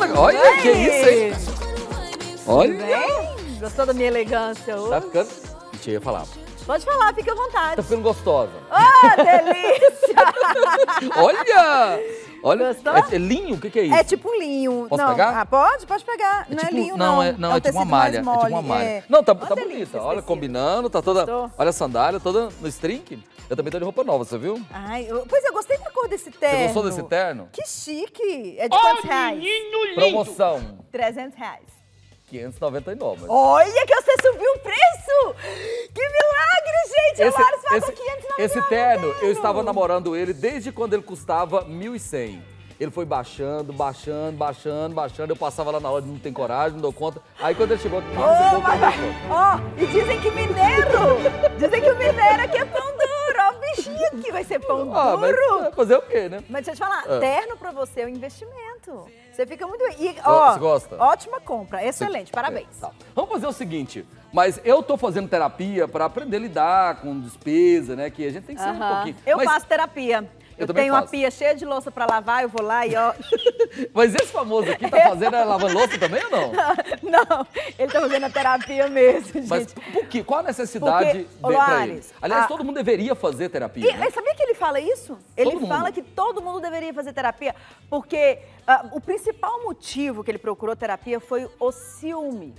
Olha, que isso, hein? Olha. Bem? Gostou da minha elegância hoje? Tá ficando... Mentira, eu ia falar. Pode falar, fica à vontade. Tá ficando gostosa. Oh, delícia! Olha! Olha, Gostou? é linho? O que é isso? É tipo um linho. Posso não. pegar? Ah, pode pegar. Não é linho, não. É um tipo uma tecido malha. mais É tipo uma mole, malha. é. Não, tá Uma delícia bonita. esse Olha, tecido. combinando, tá toda... Gostou? Olha a sandália, toda no string. Eu também tô de roupa nova, você viu? Ai, pois eu gostei da cor desse terno. Você gostou desse terno? Que chique. É de quantos reais? Promoção. R$300. 599. Olha que você subiu o preço! Que milagre, gente! Eu pagou 599. Esse terno, eu estava namorando ele desde quando ele custava 1.100. Ele foi baixando. Eu passava lá na hora, não tem coragem, não dou conta. Aí quando ele chegou aqui, E dizem que dizem que o mineiro aqui é pão duro. Ó, o bichinho aqui vai ser pão duro. Mas fazer o quê, né? Mas deixa eu te falar, terno pra você é um investimento. Você fica muito bem. E, Você gosta? Ótima compra, excelente, parabéns. Tá. Vamos fazer o seguinte, mas eu tô fazendo terapia pra aprender a lidar com despesa, né? Que a gente tem que ser um pouquinho. Eu faço terapia. Eu também tenho uma faço. pia cheia de louça pra lavar, eu vou lá e ó... Mas esse famoso aqui tá fazendo lavando louça também ou não? Não, ele tá fazendo a terapia mesmo, gente. Mas por quê? Qual a necessidade pra Loares, ele? Aliás, todo mundo deveria fazer terapia, né? Sabia que ele fala isso? Ele fala que todo mundo deveria fazer terapia, porque o principal motivo que ele procurou terapia foi o ciúme.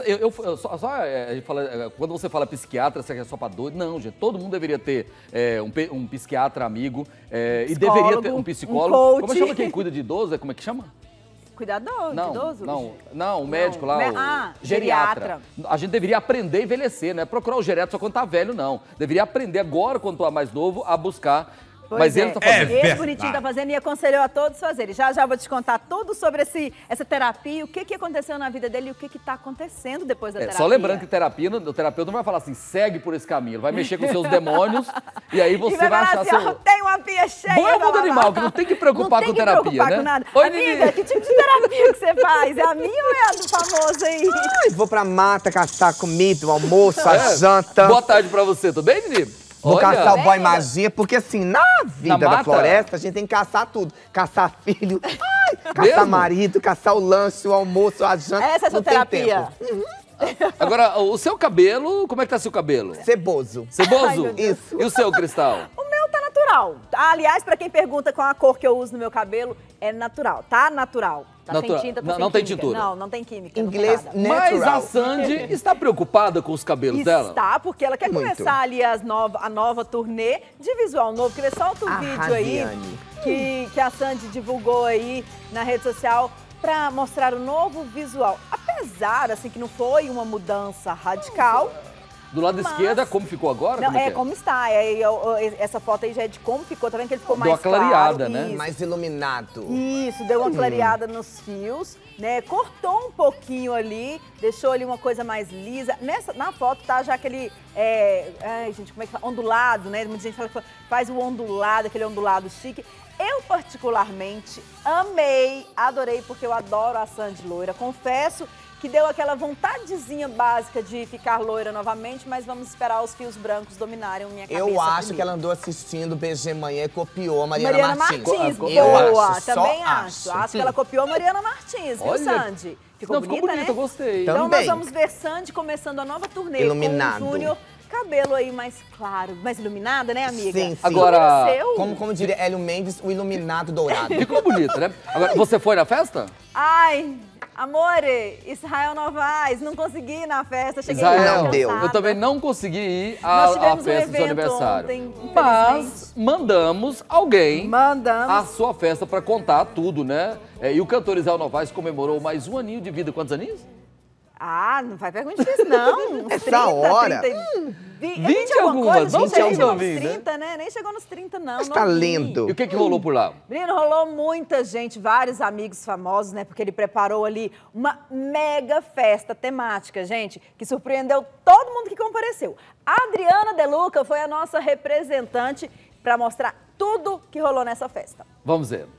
Quando você fala psiquiatra, você é só pra doido? Não, gente, todo mundo deveria ter um psiquiatra amigo e deveria ter um psicólogo. Um coach. Como chama quem cuida de idoso? Como é que chama? Cuidador, idoso? Não, o médico lá, o geriatra. A gente deveria aprender a envelhecer, não é procurar o geriatra só quando tá velho, não. Deveria aprender agora, quando tá mais novo, a buscar. Mas ele tá fazendo. Esse bonitinho tá fazendo e aconselhou a todos fazerem. Já vou te contar tudo sobre essa terapia, o que aconteceu na vida dele e o que tá acontecendo depois da terapia. Só lembrando que o terapeuta não vai falar assim, segue por esse caminho. Ele vai mexer com seus demônios e aí você vai achar assim, seu... Tem uma pia cheia. Bom é o mundo animal, que não tem que preocupar com terapia, né? Com nada. Oi, amiga, Nini. que tipo de terapia que você faz? É a minha ou é a do famoso aí? Ai, vou pra mata caçar comida, o almoço, a janta. Boa tarde pra você, tudo bem, Nini? Vou caçar o boy magia, porque assim, na vida da mata? floresta, a gente tem que caçar tudo. Caçar filho, caçar marido, caçar o lanche, o almoço, a janta. Essa é a sua terapia? Agora, o seu cabelo, como é que tá seu cabelo? Ceboso. Ceboso? Ai, meu Deus. Isso. E o seu, Cristal? O meu tá natural. Aliás, pra quem pergunta qual a cor que eu uso no meu cabelo, é natural. Tá natural. Tá Natural. sem tinta, tá sem Não tem química. tintura? Não tem química. Inglês, não tem nada. Mas a natural. Sandy está preocupada com os cabelos dela? Está, porque ela quer Muito. começar ali a nova turnê de visual novo. Quer ver só outro vídeo aí que a Sandy divulgou aí na rede social para mostrar o novo visual. Apesar, assim, que não foi uma mudança radical. Do lado esquerdo, como ficou agora? Não, Como é que como está. Essa foto aí já é de como ficou. Tá vendo que ele ficou Deu mais uma clareada, claro? né? Isso. Mais iluminado. Isso, deu uma clareada nos fios, né? Cortou um pouquinho ali, deixou ali uma coisa mais lisa. Na foto tá já aquele, ai, gente, como é que fala? Ondulado, né? Muita gente fala que faz o ondulado, aquele ondulado chique. Eu, particularmente, amei, adorei, porque eu adoro a Sandy loira. Confesso que deu aquela vontadezinha básica de ficar loira novamente, mas vamos esperar os fios brancos dominarem a minha cabeça. Eu acho primeiro. que ela andou assistindo o BG Manhã e copiou a Mariana Martins. Boa, Eu acho, também só acho. Acho que ela copiou a Mariana Martins, viu, Olha, Sandy? Ficou bonita, bonito, né? eu gostei. Então nós Também. vamos ver Sandy começando a nova turnê Iluminado. com o Júnior. Cabelo aí mais claro, mais iluminada, né, amiga? Sim, sim. Agora, Como diria Hélio Mendes, o iluminado dourado. ficou bonito, né? Agora, você foi na festa? Ai, amore, Israel Novaes, não consegui ir na festa, cheguei Israel, não deu. Eu também não consegui ir Nós à tivemos um festa do seu evento aniversário. ontem, Mas mandamos alguém Mandamos. à sua festa pra contar tudo, né? E o cantor Israel Novaes comemorou mais um aninho de vida. Quantos aninhos? Ah, não vai perguntar difícil, não. Uns Essa 30, hora? 20 algumas, não vamos chegou chegar nos nos 20, 30, né? Nem chegou nos 30, não. Mas tá novinho. lindo. E o que rolou por lá? Menino, rolou muita gente, vários amigos famosos, né? Porque ele preparou ali uma mega festa temática, gente, que surpreendeu todo mundo que compareceu. A Adriana De Luca foi a nossa representante para mostrar tudo que rolou nessa festa. Vamos ver.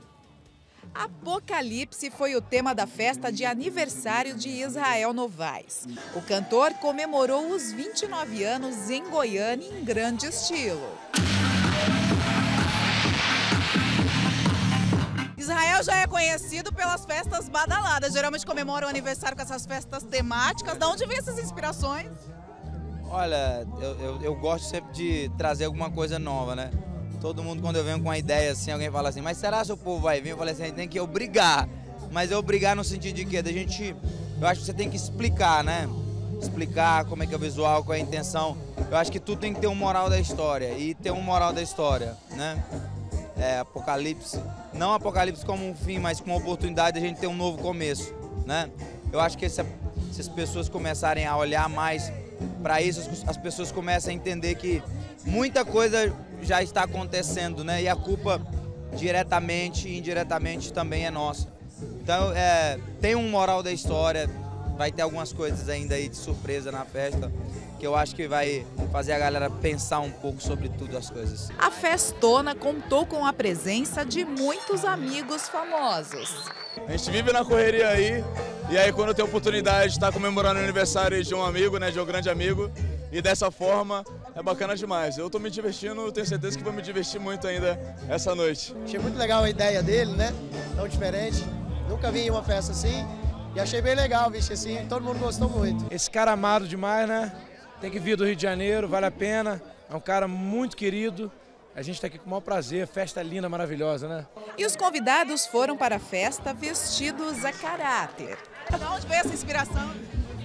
Apocalipse foi o tema da festa de aniversário de Israel Novaes. O cantor comemorou os 29 anos em Goiânia em grande estilo. Israel já é conhecido pelas festas badaladas. Geralmente comemora o aniversário com essas festas temáticas. De onde vem essas inspirações? Olha, eu gosto sempre de trazer alguma coisa nova, né? Todo mundo, quando eu venho com uma ideia assim, alguém fala assim, mas será que o povo vai vir? Eu falei assim, a gente tem que obrigar. Mas obrigar no sentido de quê? Eu acho que você tem que explicar, né? Explicar como é que é o visual, qual é a intenção. Eu acho que tudo tem que ter um moral da história. E ter um moral da história, né? Apocalipse, não Apocalipse como um fim, mas como uma oportunidade de a gente ter um novo começo, né? Eu acho que se as pessoas começarem a olhar mais para isso, as pessoas começam a entender que muita coisa já está acontecendo, né? E a culpa diretamente e indiretamente também é nossa. Então, tem um moral da história, vai ter algumas coisas ainda aí de surpresa na festa, que eu acho que vai fazer a galera pensar um pouco sobre tudo as coisas. A festona contou com a presença de muitos amigos famosos. A gente vive na correria aí, e aí quando tem a oportunidade de estar comemorando o aniversário de um amigo, né, de um grande amigo, e dessa forma é bacana demais. Eu tô me divertindo, tenho certeza que vou me divertir muito ainda essa noite. Achei muito legal a ideia dele, né? Tão diferente. Nunca vi uma festa assim e achei bem legal, vixe, assim, todo mundo gostou muito. Esse cara amado demais, né? Tem que vir do Rio de Janeiro, vale a pena. É um cara muito querido. A gente está aqui com o maior prazer, festa linda, maravilhosa, né? E os convidados foram para a festa vestidos a caráter. De onde veio essa inspiração?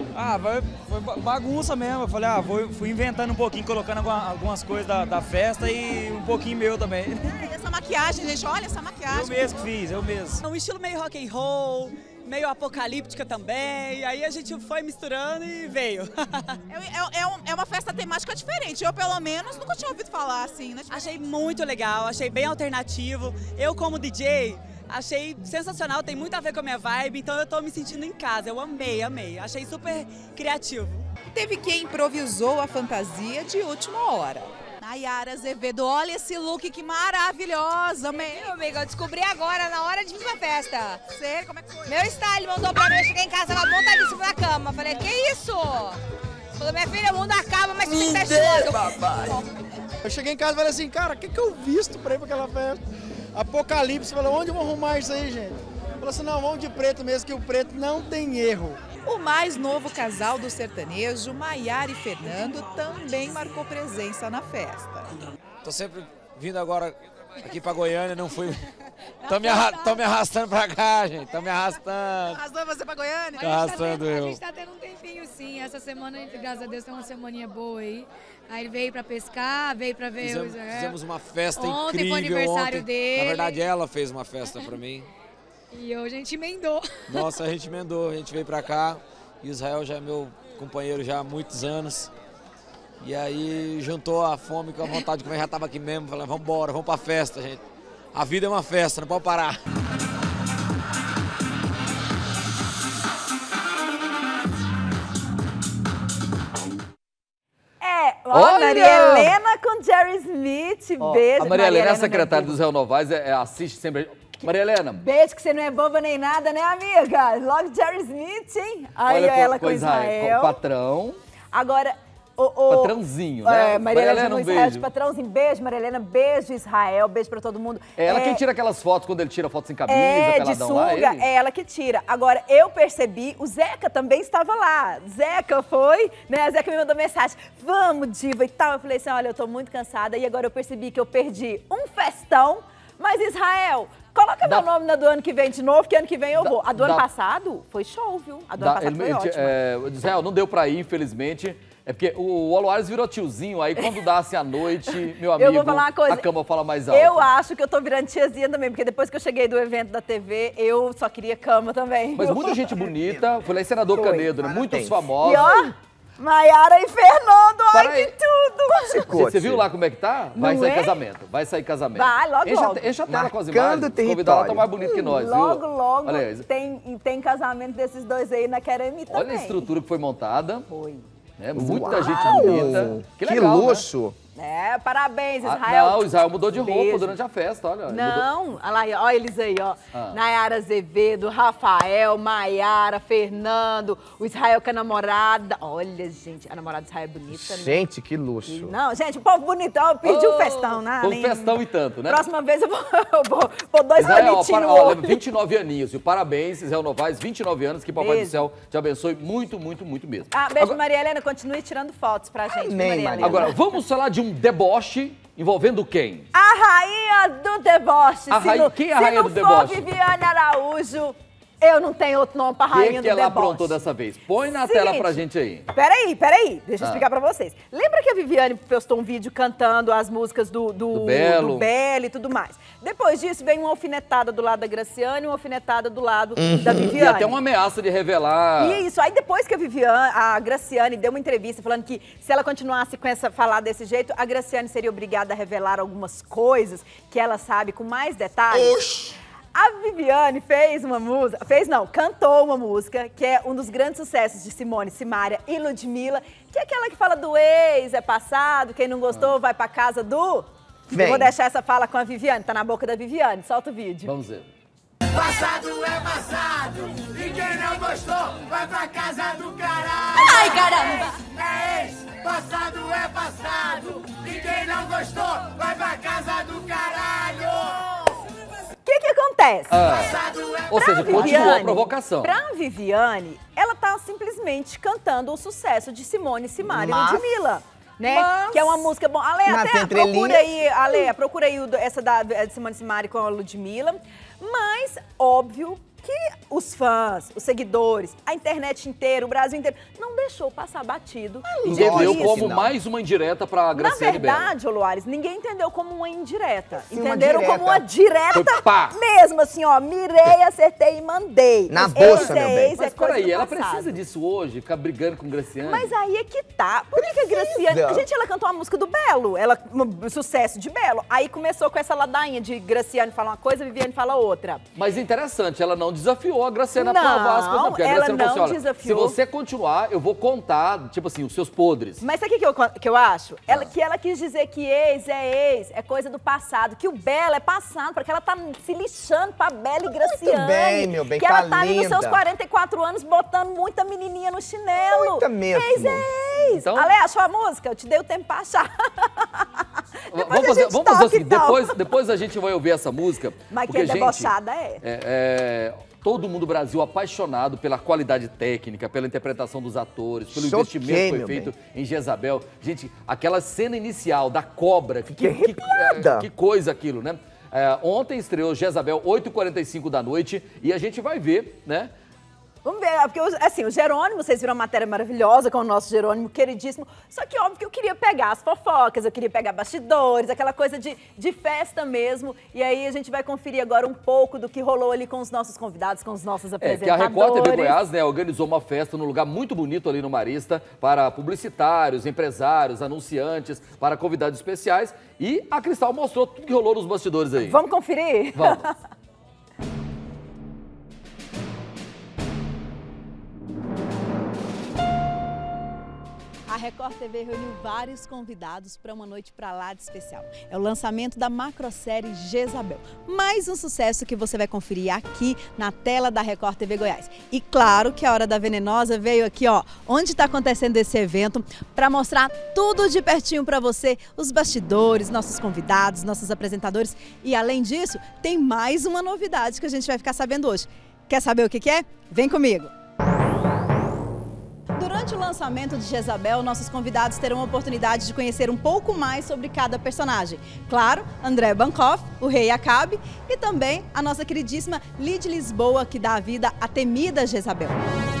Foi bagunça mesmo. Eu falei, fui inventando um pouquinho, colocando algumas coisas da festa e um pouquinho meu também. Essa maquiagem, gente, olha essa maquiagem. Eu mesmo que fiz, eu mesmo. É um estilo meio rock and roll, meio apocalíptica também, e aí a gente foi misturando e veio. É uma festa temática diferente, eu pelo menos nunca tinha ouvido falar assim, né? Achei muito legal, achei bem alternativo. Eu como DJ, achei sensacional, tem muito a ver com a minha vibe, então eu tô me sentindo em casa, eu amei, achei super criativo. Teve quem improvisou a fantasia de última hora. Nayara Azevedo, olha esse look que maravilhosa, meu amigo, eu descobri agora, na hora de vir pra festa. Sério, como é que foi? Meu style mandou pra mim, eu cheguei em casa, tava montadíssimo na cama. Falei, que isso? Falou, minha filha, o mundo acaba, mas você tem que estar Eu cheguei em casa e falei assim, cara, o que eu visto pra ir pra aquela festa? Apocalipse, falei, onde eu vou arrumar isso aí, gente? Falei assim, não, vamos de preto mesmo, que o preto não tem erro. O mais novo casal do sertanejo, Maiara e Fernando, também marcou presença na festa. Tô sempre vindo agora aqui pra Goiânia, não fui... Tô me arrastando pra cá, gente, tô me arrastando. Arrastou você pra Goiânia? Tô arrastando eu. A gente tá tendo um tempinho, sim. Essa semana, graças a Deus, tem uma semaninha boa aí. Aí ele veio pra pescar, veio pra ver o Israel. Fizemos uma festa incrível ontem. Foi aniversário dele. Na verdade, ela fez uma festa pra mim. E hoje a gente emendou. Nossa, a gente emendou, a gente veio pra cá. E Israel já é meu companheiro já há muitos anos. E aí juntou a fome com a vontade de comer, já tava aqui mesmo. Falei, vamos embora, vamos pra festa, gente. A vida é uma festa, não pode parar. Olha! Maria Helena com Jerry Smith, beijo. A Maria Helena é a secretária do Israel Novaes, assiste sempre. Maria Helena. Beijo, que você não é boba nem nada, né, amiga? Logo Jerry Smith, hein? Aí olha, ela com Israel. Patrão. Agora, patrãozinho, né? Maria Helena um beijo. De patrãozinho. Beijo, Maria Helena. Beijo, Israel. Beijo pra todo mundo. É ela quem tira aquelas fotos, quando ele tira fotos sem camisa, peladão de sunga, lá. É ela que tira. Agora, eu percebi, o Zeca também estava lá. Zeca foi, né? A Zeca me mandou mensagem. Vamos, diva e tal. Eu falei assim, olha, eu tô muito cansada. E agora eu percebi que eu perdi um festão. Mas, Israel, coloca meu nome na do ano que vem de novo, que ano que vem eu vou. A do ano passado foi show, viu? A do ano passado foi ótima. Israel, não deu pra ir, infelizmente. É porque o Oloares virou tiozinho, aí quando dá assim à noite, meu amigo, eu vou falar uma coisa, a cama fala mais alto. Eu acho que eu tô virando tiazinha também, porque depois que eu cheguei do evento da TV, eu só queria cama também. Mas muita gente bonita, foi lá em Senador Canedo, né? Muitos famosos. E ó, Maiara e Fernando, ai que tudo! Você viu lá como é que tá? Vai sair casamento, vai sair casamento. Vai, logo. Enche a tela com as imagens, os convidados tá mais bonito que nós, logo, viu? Logo, tem casamento desses dois aí na Queremi também. Olha a estrutura que foi montada. Foi. Muita gente bonita. Que legal, luxo. Né? Parabéns, Israel. Não, o Israel mudou de roupa Beijo. durante a festa, olha. Não, olha lá, eles aí, ó. Nayara Azevedo, Rafael, Maiara, Fernando, o Israel com a namorada. Olha, gente, a namorada do Israel é bonita, né? Gente, que luxo. Não, gente, o povo bonitão, eu pedi um festão, né? Foi um festão e tanto, né? Próxima vez eu vou pôr 2 Israel, bonitinhos. olha, 29 aninhos. E parabéns, Israel Novaes, 29 anos. Que Papai do Céu te abençoe muito, muito, muito mesmo. Beijo, agora, Maria Helena. Continue tirando fotos pra gente. Amém, Maria. Agora, vamos falar de um deboche envolvendo quem? A rainha do deboche. Quem é a rainha do deboche? Se não for Viviane Araújo, eu não tenho outro nome pra rainha do deboche. O que ela aprontou dessa vez? Põe na tela pra gente aí. Peraí. Deixa eu explicar pra vocês. Lembra que a Viviane postou um vídeo cantando as músicas do Belo e tudo mais? Depois disso, vem uma alfinetada do lado da Graciane e uma alfinetada do lado da Viviane. E até uma ameaça de revelar... Isso. Aí depois que a Graciane deu uma entrevista falando que se ela continuasse com falar desse jeito, a Graciane seria obrigada a revelar algumas coisas que ela sabe com mais detalhes. Oxi. A Viviane cantou uma música que é um dos grandes sucessos de Simone, Simaria e Ludmilla, que é aquela que fala do ex, é passado, quem não gostou vai pra casa do... Eu vou deixar essa fala com a Viviane, tá na boca da Viviane, solta o vídeo. Vamos ver. Passado é passado, e quem não gostou vai pra casa do caralho. Ai, caramba! É ex, passado é passado, e quem não gostou vai pra casa do caralho. O que acontece? Ou seja, continuou a provocação. Pra Viviane, ela tá simplesmente cantando o sucesso de Simone, Simaria e Ludmilla. Né? Que é uma música bom. Ale, procura aí essa da Simone Simaria com a Ludmilla. Mas, óbvio que os fãs, os seguidores, a internet inteira, o Brasil inteiro, não deixou passar batido. Entendeu como mais uma indireta pra Graciane Belo. Na verdade, Loares, ninguém entendeu como uma indireta. Entenderam como uma direta mesmo, assim, ó, mirei, acertei e mandei. Na bolsa, meu bem. Mas peraí, ela precisa disso hoje, ficar brigando com Graciane? Mas aí é que tá. Por que a Graciane... Gente, ela cantou a música do Belo, sucesso de Belo. Aí começou com essa ladainha de Graciane fala uma coisa, Viviane fala outra. Mas interessante, ela não desafiou a Graciane a provar as coisas. Porque a Graciane falou assim, olha, se você continuar, eu vou contar, tipo assim, os seus podres. Mas sabe o que eu acho? Que ela quis dizer que ex, é coisa do passado, que o Belo é passado, porque ela tá se lixando pra Bela e Graciane. Muito bem, meu bem, que ela tá ali nos seus 44 anos botando muita menininha no chinelo. Muita mesmo. Ex é ex. Então... Ale, achou a música? Eu te dei o tempo pra achar. Vamos fazer o seguinte, depois a gente vai ouvir essa música. Mas que é debochada todo mundo do Brasil apaixonado pela qualidade técnica, pela interpretação dos atores, pelo investimento que foi feito em Jezabel. Gente, aquela cena inicial da cobra, que coisa aquilo, né? Ontem estreou Jezabel, 8h45 da noite, e a gente vai ver, né? Vamos ver, porque assim, o Jerônimo, vocês viram uma matéria maravilhosa com o nosso Jerônimo queridíssimo, só que óbvio que eu queria pegar as fofocas, eu queria pegar bastidores, aquela coisa de festa mesmo, e aí a gente vai conferir agora um pouco do que rolou ali com os nossos convidados, com os nossos apresentadores. Que a Record TV Goiás, né, organizou uma festa num lugar muito bonito ali no Marista, para publicitários, empresários, anunciantes, para convidados especiais, e a Cristal mostrou tudo que rolou nos bastidores aí. Vamos conferir? Vamos. A Record TV reuniu vários convidados para uma noite pra lá de especial. É o lançamento da macrosérie Jezabel. Mais um sucesso que você vai conferir aqui na tela da Record TV Goiás. E claro que a Hora da Venenosa veio aqui, ó, onde está acontecendo esse evento, para mostrar tudo de pertinho para você, os bastidores, nossos convidados, nossos apresentadores. E além disso, tem mais uma novidade que a gente vai ficar sabendo hoje. Quer saber o que é? Vem comigo! Durante o lançamento de Jezabel, nossos convidados terão a oportunidade de conhecer um pouco mais sobre cada personagem. Claro, André Bancoff, o rei Acabe, e também a nossa queridíssima Lid Lisboa, que dá a vida à temida Jezabel.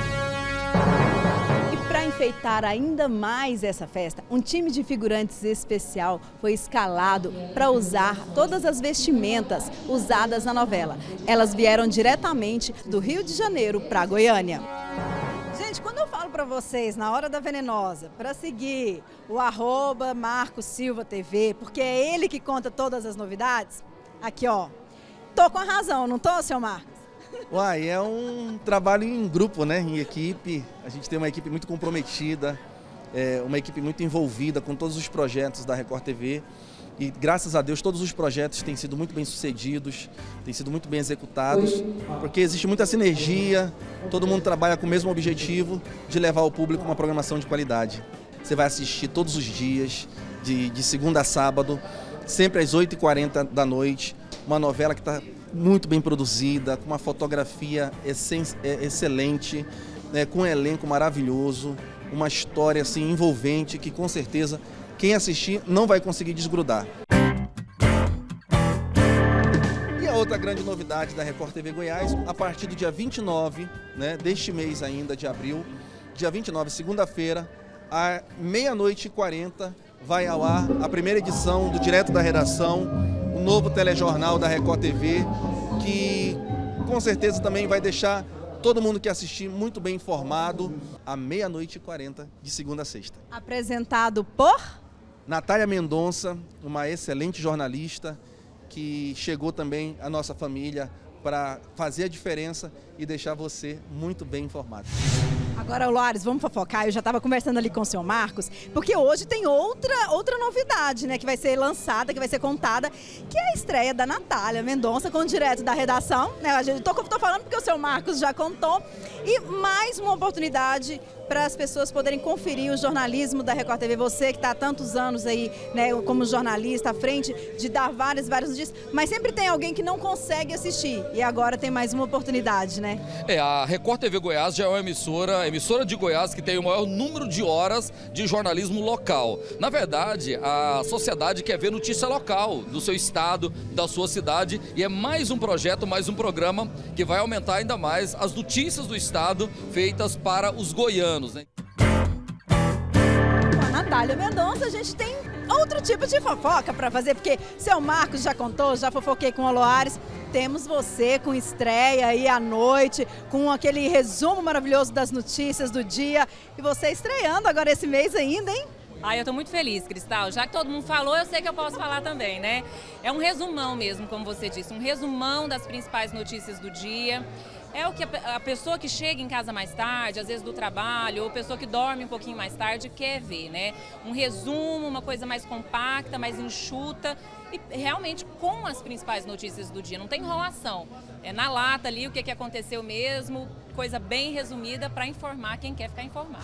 E para enfeitar ainda mais essa festa, um time de figurantes especial foi escalado para usar todas as vestimentas usadas na novela. Elas vieram diretamente do Rio de Janeiro para Goiânia. Gente, quando eu falo para vocês, na Hora da Venenosa, para seguir o @MarcosSilvaTV, porque é ele que conta todas as novidades, aqui ó, tô com a razão, não tô, seu Marcos? Uai, é um trabalho em grupo, né, em equipe, a gente tem uma equipe muito comprometida, uma equipe muito envolvida com todos os projetos da Record TV. E graças a Deus todos os projetos têm sido muito bem sucedidos, têm sido muito bem executados, porque existe muita sinergia, todo mundo trabalha com o mesmo objetivo de levar ao público uma programação de qualidade. Você vai assistir todos os dias, de segunda a sábado, sempre às 8h40 da noite, uma novela que está muito bem produzida, com uma fotografia excelente, com um elenco maravilhoso, uma história assim, envolvente que com certeza quem assistir não vai conseguir desgrudar. E a outra grande novidade da Record TV Goiás, a partir do dia 29, deste mês ainda, de abril, dia 29, segunda-feira, à 00h40, vai ao ar a primeira edição do Direto da Redação, o novo telejornal da Record TV, que com certeza também vai deixar todo mundo que assistir muito bem informado, à 00h40, de segunda a sexta. Apresentado por Natália Mendonça, uma excelente jornalista que chegou também à nossa família para fazer a diferença e deixar você muito bem informado. Agora, Loares, vamos fofocar. Eu já estava conversando ali com o seu Marcos, porque hoje tem outra novidade, que vai ser lançada, que vai ser contada, que é a estreia da Natália Mendonça com o Direto da Redação. Tô falando porque o seu Marcos já contou. E mais uma oportunidade para as pessoas poderem conferir o jornalismo da Record TV. Você que está há tantos anos aí, como jornalista, à frente de dar várias notícias, mas sempre tem alguém que não consegue assistir. E agora tem mais uma oportunidade, A Record TV Goiás já é uma emissora de Goiás que tem o maior número de horas de jornalismo local. Na verdade, a sociedade quer ver notícia local do seu estado, da sua cidade, e é mais um projeto, mais um programa que vai aumentar ainda mais as notícias do estado feitas para os goianos. Com a Natália Mendonça, a gente tem outro tipo de fofoca para fazer, porque seu Marcos já contou, já fofoquei com o Loares. Temos você com estreia aí à noite, com aquele resumo maravilhoso das notícias do dia. E você estreando agora esse mês ainda, hein? Eu tô muito feliz, Cristal. Já que todo mundo falou, eu sei que eu posso falar também, É um resumão mesmo, como você disse, um resumão das principais notícias do dia. É o que a pessoa que chega em casa mais tarde, às vezes do trabalho, ou a pessoa que dorme um pouquinho mais tarde, quer ver, Um resumo, uma coisa mais compacta, mais enxuta e realmente com as principais notícias do dia. Não tem enrolação. É na lata ali o que aconteceu mesmo, coisa bem resumida para informar quem quer ficar informado.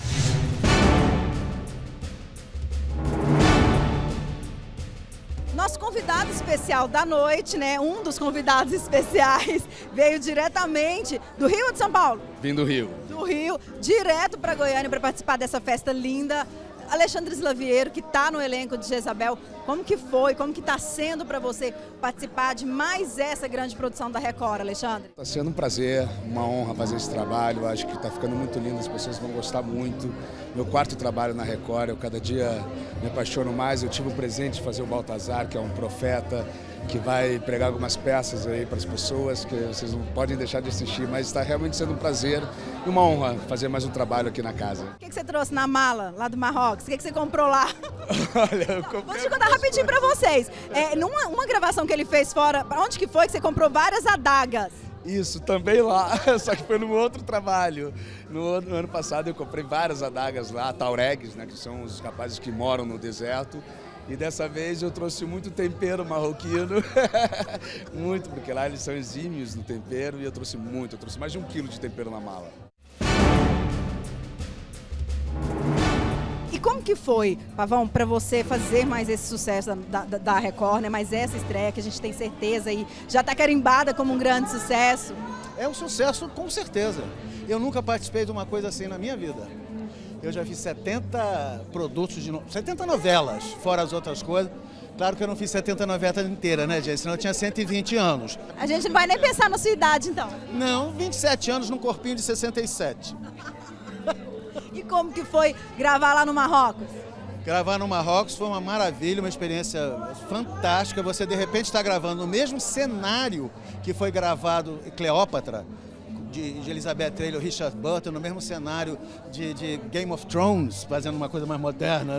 Nosso convidado especial da noite, um dos convidados especiais, veio diretamente do Rio ou de São Paulo? Vim do Rio. Do Rio, direto para Goiânia para participar dessa festa linda. Alexandre Slaviero, que está no elenco de Jezabel, como que foi, como que está sendo para você participar de mais essa grande produção da Record, Alexandre? Está sendo um prazer, uma honra fazer esse trabalho, acho que está ficando muito lindo, as pessoas vão gostar muito. Meu quarto trabalho na Record, eu cada dia me apaixono mais, eu tive o presente de fazer o Baltazar, que é um profeta, que vai pregar algumas peças aí para as pessoas, que vocês não podem deixar de assistir, mas está realmente sendo um prazer e uma honra fazer mais um trabalho aqui na casa. O que você trouxe na mala lá do Marrocos? O que você comprou lá? Olha, eu comprei... Vou te contar rapidinho para vocês. Numa gravação que ele fez fora, onde que foi que você comprou várias adagas? Isso, também lá, só que foi no outro trabalho. No ano passado eu comprei várias adagas lá, tauregues, que são os rapazes que moram no deserto. E dessa vez eu trouxe muito tempero marroquino, muito, porque lá eles são exímios no tempero e eu trouxe muito, eu trouxe mais de 1 quilo de tempero na mala. E como que foi, Pavão, para você fazer mais esse sucesso da Record, mais essa estreia que a gente tem certeza aí, já está carimbada como um grande sucesso? É um sucesso com certeza. Eu nunca participei de uma coisa assim na minha vida. Eu já fiz 70 produtos, 70 novelas, fora as outras coisas. Claro que eu não fiz 70 novelas inteiras, gente? Senão eu tinha 120 anos. A gente não vai nem pensar na sua idade, então. Não, 27 anos num corpinho de 67. E como que foi gravar lá no Marrocos? Gravar no Marrocos foi uma maravilha, uma experiência fantástica. Você, de repente, está gravando no mesmo cenário que foi gravado Cleópatra, de Elizabeth Taylor, Richard Burton, no mesmo cenário de Game of Thrones, fazendo uma coisa mais moderna,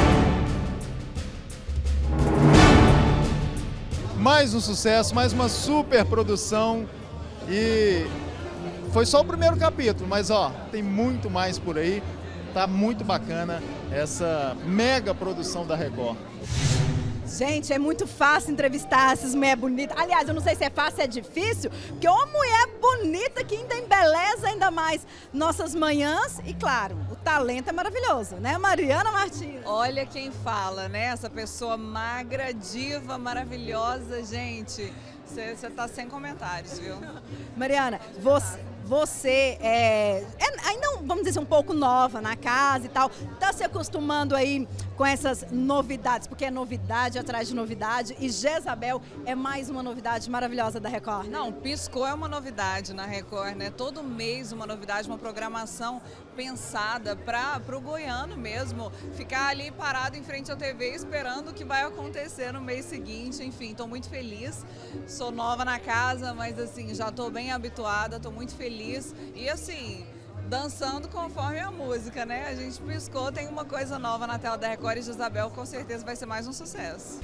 Mais um sucesso, mais uma super produção e foi só o primeiro capítulo, mas tem muito mais por aí. Tá muito bacana essa mega produção da Record. Gente, é muito fácil entrevistar essas mulheres bonitas. Aliás, eu não sei se é fácil, é difícil, porque uma mulher bonita que ainda embeleza ainda mais nossas manhãs. E claro, o talento é maravilhoso, né, Mariana Martins? Olha quem fala, né? Essa pessoa magra, diva, maravilhosa, gente. Você tá sem comentários, viu? Mariana, você ainda, vamos dizer, um pouco nova na casa e tal, tá se acostumando aí com essas novidades, porque é novidade atrás de novidade, e Jezabel é mais uma novidade maravilhosa da Record. Não, Piscou é uma novidade na Record, né? Todo mês uma novidade, uma programação pensada para o goiano mesmo, ficar ali parado em frente à TV esperando o que vai acontecer no mês seguinte. Enfim, estou muito feliz, sou nova na casa, mas assim, já estou bem habituada, estou muito feliz e assim, dançando conforme a música, né? A gente piscou, tem uma coisa nova na tela da Record e Jezabel com certeza vai ser mais um sucesso.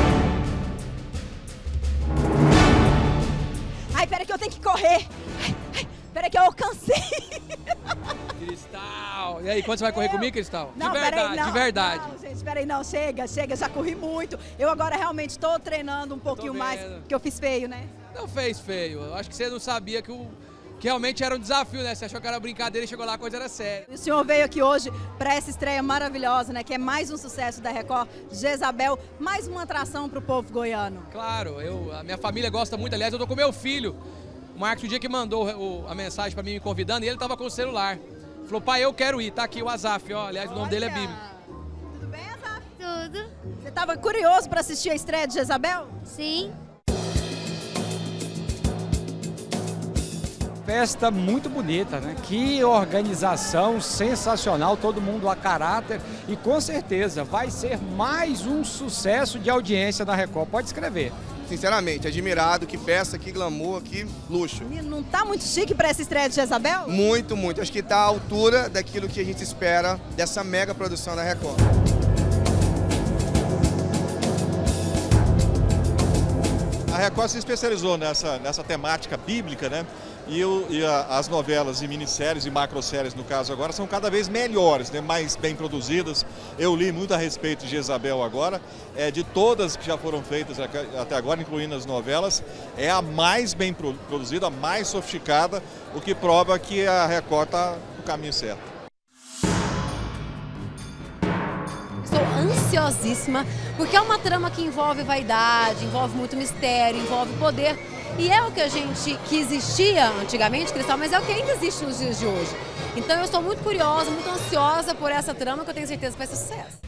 Ai, peraí que eu tenho que correr. Peraí que eu cansei. Cristal! E aí, quando você vai correr comigo, Cristal? Não, de verdade, não, de verdade. Não, gente, peraí, não, chega, já corri muito. Eu agora realmente estou treinando um pouquinho mais, porque eu fiz feio, né? Não fez feio. Eu acho que você não sabia que realmente era um desafio, né? Você achou que era brincadeira e chegou lá, a coisa era séria. O senhor veio aqui hoje para essa estreia maravilhosa, né? Que é mais um sucesso da Record, Jezabel, mais uma atração para o povo goiano. Claro, a minha família gosta muito. Aliás, eu tô com meu filho. O Marcos, o dia que mandou a mensagem para mim me convidando, e ele tava com o celular. Falou, pai, eu quero ir. Tá aqui o Azaf, ó. Aliás, o nome dele é bíblico. Tudo bem, Azaf? Tudo. Você tava curioso para assistir a estreia de Jezabel? Sim. Festa muito bonita, né? Que organização sensacional, todo mundo a caráter e com certeza vai ser mais um sucesso de audiência da Record. Pode escrever. Sinceramente, admirado, que peça, que glamour, que luxo. Não tá muito chique para essa estreia de Jezabel? Muito, muito. Acho que tá à altura daquilo que a gente espera dessa mega produção da Record. A Record se especializou nessa temática bíblica, né? E as novelas e minisséries e macroséries, no caso agora, são cada vez melhores, né? Mais bem produzidas. Eu li muito a respeito de Jezabel agora. De todas que já foram feitas até agora, incluindo as novelas, é a mais bem produzida, a mais sofisticada, o que prova que a Record está no caminho certo. Estou ansiosíssima, porque é uma trama que envolve vaidade, envolve muito mistério, envolve poder. E é o que existia antigamente, Cristal, mas é o que ainda existe nos dias de hoje. Então eu estou muito curiosa, muito ansiosa por essa trama, que eu tenho certeza que vai ser sucesso.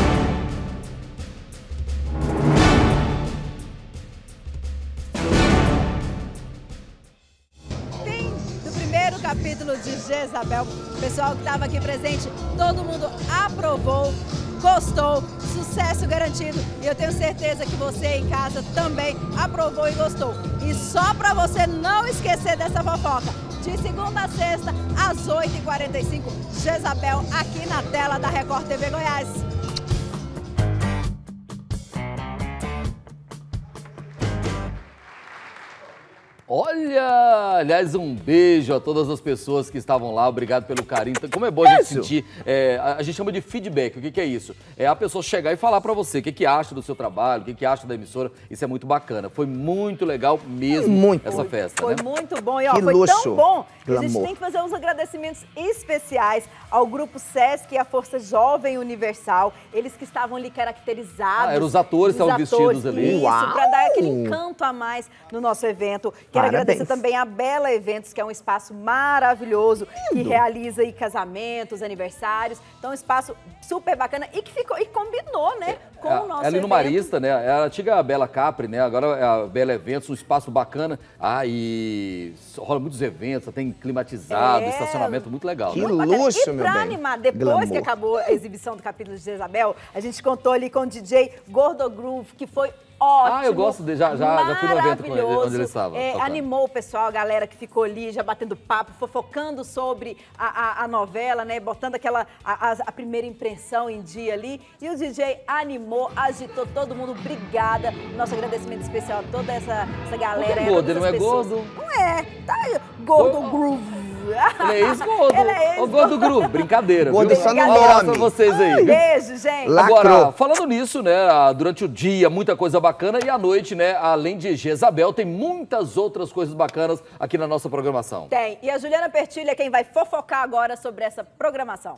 Fim do primeiro capítulo de Jezabel. O pessoal que estava aqui presente, todo mundo aprovou, gostou, sucesso garantido. E eu tenho certeza que você em casa também aprovou e gostou. E só para você não esquecer dessa fofoca, de segunda a sexta, às 8h45, Jezabel aqui na tela da Record TV Goiás. Olha, aliás, um beijo a todas as pessoas que estavam lá, obrigado pelo carinho. Como é bom a gente sentir, a gente chama de feedback, o que é isso? É a pessoa chegar e falar pra você o que acha do seu trabalho, o que acha da emissora, isso é muito bacana. Foi muito legal mesmo essa festa, Foi né? muito bom, e ó, Que foi luxo, tão bom que a gente glamour. tem que fazer uns agradecimentos especiais ao Grupo Sesc e à Força Jovem Universal, eles que estavam ali caracterizados. Eram os atores que estavam vestidos ali. Isso, pra dar aquele encanto a mais no nosso evento. Quero agradecer também a Bela Eventos, que é um espaço maravilhoso, que realiza aí casamentos, aniversários. Então, um espaço super bacana e que ficou, e combinou, né, com o nosso ali no evento. Marista, né? É a antiga Bela Capri, né? Agora é a Bela Eventos, um espaço bacana. E rola muitos eventos, tem climatizado, estacionamento muito legal. Que né? luxo, E meu pra bem. animar, depois Glamour. que acabou a exibição do capítulo de Jezabel, a gente contou ali com o DJ Gordo Groove, que foi ótimo. Ah, eu gosto de, já fui no evento com ele, onde ele estava. Animou o pessoal, a galera que ficou ali já batendo papo, fofocando sobre a novela, né? Botando a primeira impressão em dia ali. E o DJ animou, agitou todo mundo. Obrigada. Nosso agradecimento especial a toda essa galera. Por que gordo? Ele não é pessoas. gordo? Não é. Tá aí, Gordo Groove. Ele é ex-gordo. Ele é ex-gordo. Ô, Gordo Gru, brincadeira, Gordo viu? só no Um abraço nome. pra vocês aí. Beijo, gente. Agora, falando nisso, né, durante o dia, muita coisa bacana e à noite, né, além de Jezabel, tem muitas outras coisas bacanas aqui na nossa programação. Tem. E a Juliana Pertilho é quem vai fofocar agora sobre essa programação.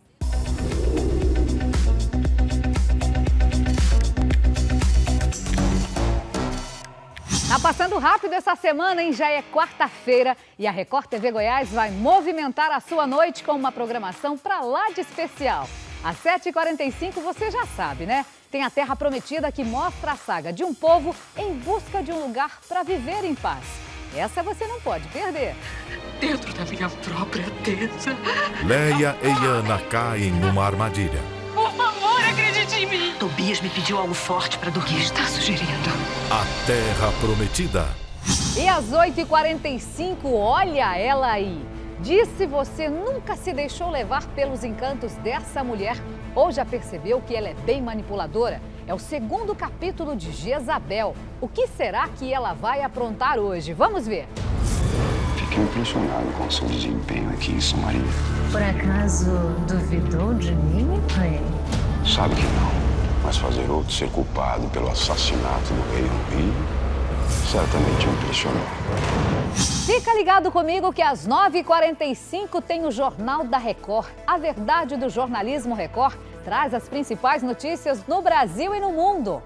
Tá passando rápido essa semana, hein? Já é quarta-feira e a Record TV Goiás vai movimentar a sua noite com uma programação pra lá de especial. Às 7h45 você já sabe, né? Tem a Terra Prometida que mostra a saga de um povo em busca de um lugar pra viver em paz. Essa você não pode perder. Dentro da minha própria teta. Leia e Ana caem numa armadilha. Por favor, acredite em mim. Tobias me pediu algo forte para dormir. O que está sugerindo? A Terra Prometida. E às 8h45, olha ela aí. Diz se você nunca se deixou levar pelos encantos dessa mulher ou já percebeu que ela é bem manipuladora. É o segundo capítulo de Jezabel. O que será que ela vai aprontar hoje? Vamos ver. Fiquei impressionado com o seu desempenho aqui em São Maria. Por acaso duvidou de mim, pai? Sabe que não, mas fazer outro ser culpado pelo assassinato do rei Henri certamente o impressionou. Fica ligado comigo que às 9h45 tem o Jornal da Record. A verdade do jornalismo Record traz as principais notícias no Brasil e no mundo.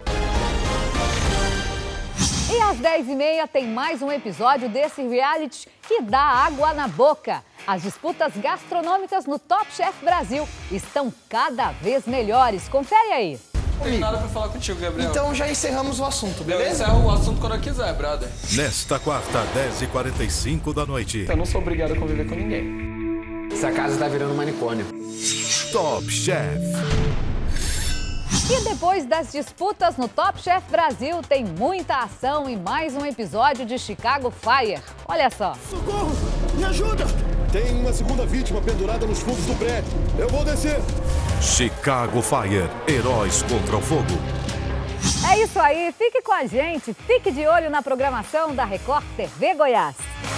E às 10h30 tem mais um episódio desse reality que dá água na boca. As disputas gastronômicas no Top Chef Brasil estão cada vez melhores. Confere aí. Não tenho nada pra falar contigo, Gabriel. Então já encerramos o assunto, beleza? Eu encerro o assunto quando eu quiser, brother. Nesta quarta, 10h45 da noite. Eu não sou obrigado a conviver com ninguém. Essa casa tá virando manicômio. Top Chef. E depois das disputas no Top Chef Brasil, tem muita ação e mais um episódio de Chicago Fire. Olha só. Socorro! Me ajuda! Tem uma segunda vítima pendurada nos fundos do prédio. Eu vou descer. Chicago Fire. Heróis contra o fogo. É isso aí. Fique com a gente. Fique de olho na programação da Record TV Goiás.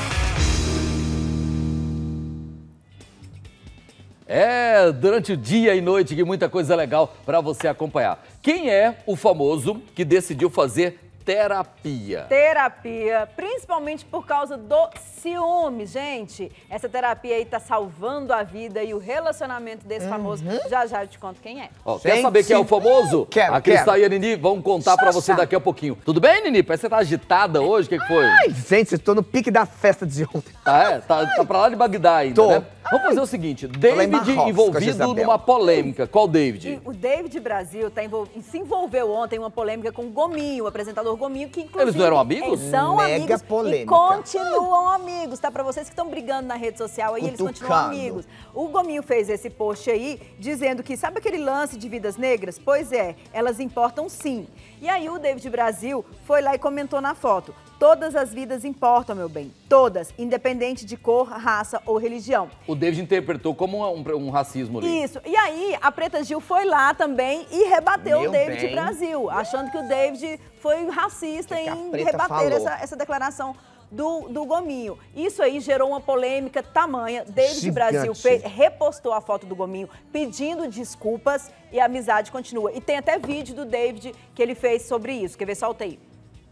É, durante o dia e noite que muita coisa legal para você acompanhar. Quem é o famoso que decidiu fazer terapia? Terapia, principalmente por causa do ciúme, gente. Essa terapia aí tá salvando a vida e o relacionamento desse famoso. Já já eu te conto quem é. Ó, quer saber quem é o famoso? Quero, a Cristal e a Nini vão contar pra você daqui a pouquinho. Tudo bem, Nini? Parece que você tá agitada hoje, o que foi? Ai, gente, eu tô no pique da festa de ontem. Tá pra lá de Bagdá ainda, né? Vamos fazer o seguinte, David envolvido numa polêmica. Qual David? O David Brasil se envolveu ontem em uma polêmica com o Gominho, o apresentador Gominho, que inclusive... Eles não eram amigos? São Mega amigos polêmica. e continuam amigos, tá? Pra vocês que estão brigando na rede social aí, eles continuam amigos. O Gominho fez esse post aí, dizendo que, sabe aquele lance de vidas negras? Pois é, elas importam sim. E aí o David Brasil foi lá e comentou na foto. Todas as vidas importam, meu bem. Todas, independente de cor, raça ou religião. O David interpretou como um racismo ali. Isso. E aí, a Preta Gil foi lá também e rebateu o David bem. Brasil, achando que o David foi racista em rebater essa declaração do Gominho. Isso aí gerou uma polêmica tamanha. David Brasil repostou a foto do Gominho pedindo desculpas e a amizade continua. E tem até vídeo do David que ele fez sobre isso. Quer ver? Solta aí.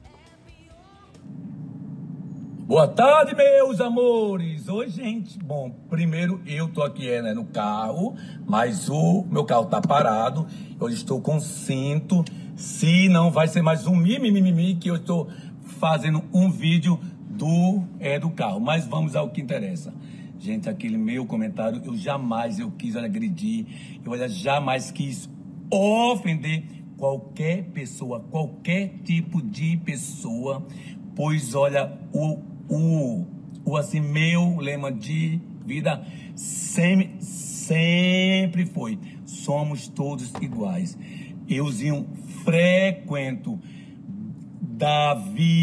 Boa tarde, meus amores! Oi, gente. Bom, primeiro eu tô aqui no carro, mas o meu carro tá parado. Eu estou com cinto. Se não vai ser mais um mimimi que eu estou fazendo um vídeo do carro. Mas vamos ao que interessa. Gente, aquele meu comentário, eu jamais quis agredir, eu jamais quis ofender qualquer pessoa, qualquer tipo de pessoa, pois olha, assim, meu lema de vida sempre foi: somos todos iguais. Euzinho frequento da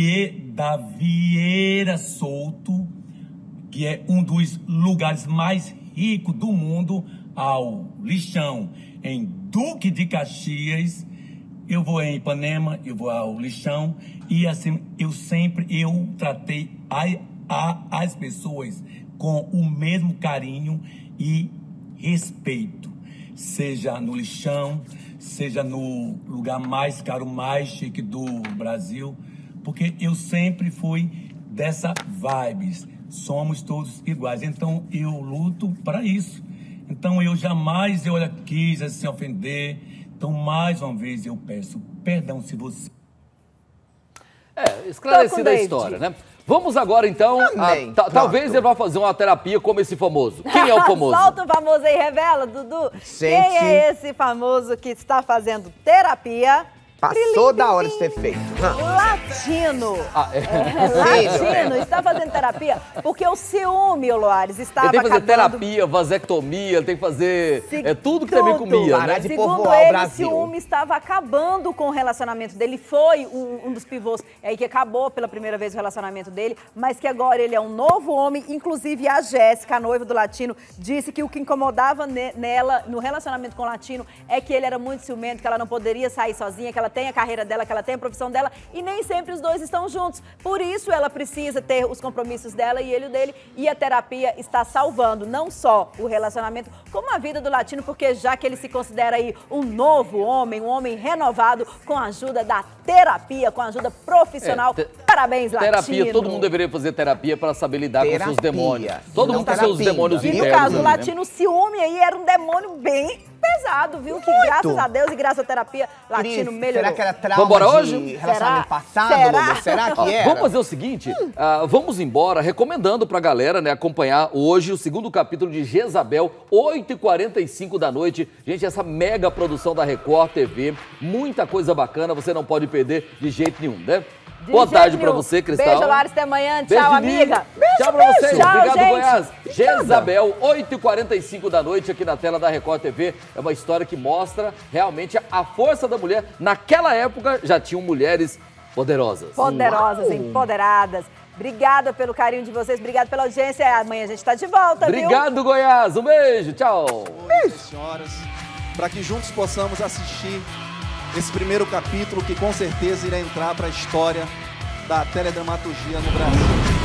Vieira Solto, que é um dos lugares mais ricos do mundo, ao Lixão, em Duque de Caxias. Eu vou em Ipanema, eu vou ao Lixão, e assim, eu tratei as pessoas com o mesmo carinho e respeito, seja no lixão, seja no lugar mais caro, mais chique do Brasil, porque eu sempre fui dessa vibes, somos todos iguais, então eu luto para isso. Então eu jamais quis se ofender, então mais uma vez eu peço perdão se você... Esclarecida a história, né? Vamos agora, então, talvez ele vá fazer uma terapia como esse famoso. Quem é o famoso? Solta o famoso aí, revela, Dudu. Gente. Quem é esse famoso que está fazendo terapia? Passou da hora de ser feito. Latino. Latino está fazendo terapia porque o ciúme, Loares, estava Ele tem que fazer acabando... terapia, vasectomia, ele tem que fazer tudo que tem comia, né? Segundo ele, o ciúme estava acabando com o relacionamento dele. Foi um dos pivôs aí que acabou pela primeira vez o relacionamento dele, mas que agora ele é um novo homem. Inclusive a Jéssica, a noiva do Latino, disse que o que incomodava nela, no relacionamento com o Latino, é que ele era muito ciumento, que ela não poderia sair sozinha, que ela tem a carreira dela, que ela tem a profissão dela e nem sempre os dois estão juntos. Por isso ela precisa ter os compromissos dela e ele o dele, e a terapia está salvando não só o relacionamento, como a vida do Latino, porque já que ele se considera aí um novo homem, um homem renovado, com a ajuda da terapia, com a ajuda profissional. Parabéns, Latino. Terapia, todo mundo deveria fazer terapia para saber lidar com seus demônios. Todo mundo tem seus demônios internos. E no caso do Latino, o ciúme aí era um demônio bem pesado, viu? Que graças a Deus e graças à terapia, Latino melhorou. Será que era trauma hoje? Relacionamento passado, Lulu? Será que era? Vamos fazer o seguinte, vamos embora recomendando pra galera, né, acompanhar hoje o segundo capítulo de Jezabel, 8h45 da noite. Gente, essa mega produção da Record TV, muita coisa bacana, você não pode perder de jeito nenhum, né? Boa tarde pra você, Cristal. Beijo, Lares, até amanhã. Tchau, amiga. Tchau pra vocês. Tchau, obrigado, gente. Goiás. Jezabel, 8h45 da noite aqui na tela da Record TV. É uma história que mostra realmente a força da mulher. Naquela época já tinham mulheres poderosas. Poderosas, empoderadas. Obrigada pelo carinho de vocês, obrigada pela audiência. Amanhã a gente tá de volta, Obrigado, viu? Goiás. Um beijo, tchau. Beijo, senhoras. Para que juntos possamos assistir esse primeiro capítulo que com certeza irá entrar para a história da teledramaturgia no Brasil.